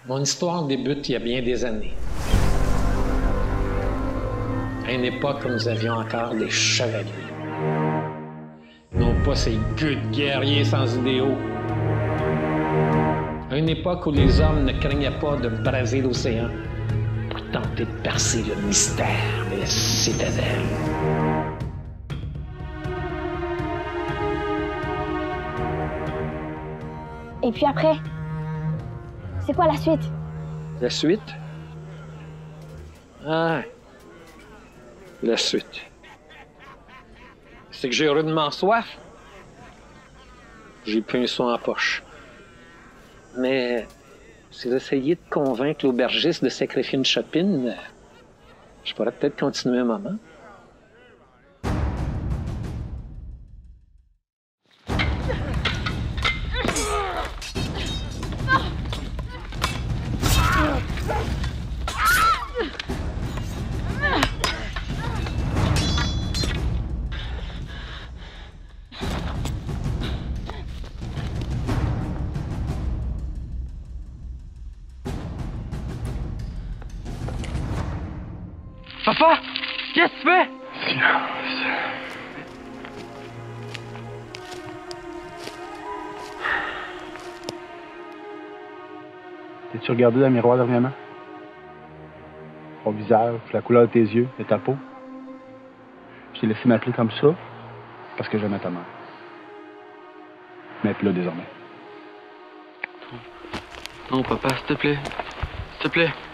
Mon histoire débute il y a bien des années. À une époque où nous avions encore des chevaliers. Non pas ces gueux de guerriers sans idéaux. À une époque où les hommes ne craignaient pas de braser l'océan pour tenter de percer le mystère de la citadelle. Et puis après, c'est quoi la suite? La suite? Ah, la suite. C'est que j'ai rudement soif. J'ai plus un sou en poche. Mais si j'essayais de convaincre l'aubergiste de sacrifier une chopine, je pourrais peut-être continuer un moment. Papa! Qu'est-ce que tu fais? Silence. T'es-tu regardé dans le miroir dernièrement? Ton visage, la couleur de tes yeux, de ta peau. Je t'ai laissé m'appeler comme ça parce que j'aimais ta mère. Mais plus là désormais. Non, papa, s'il te plaît. S'il te plaît.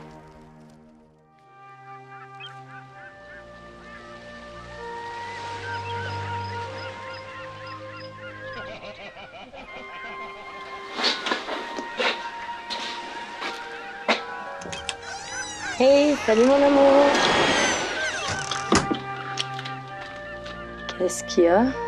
Hey, salut mon amour. Qu'est-ce qu'il y a?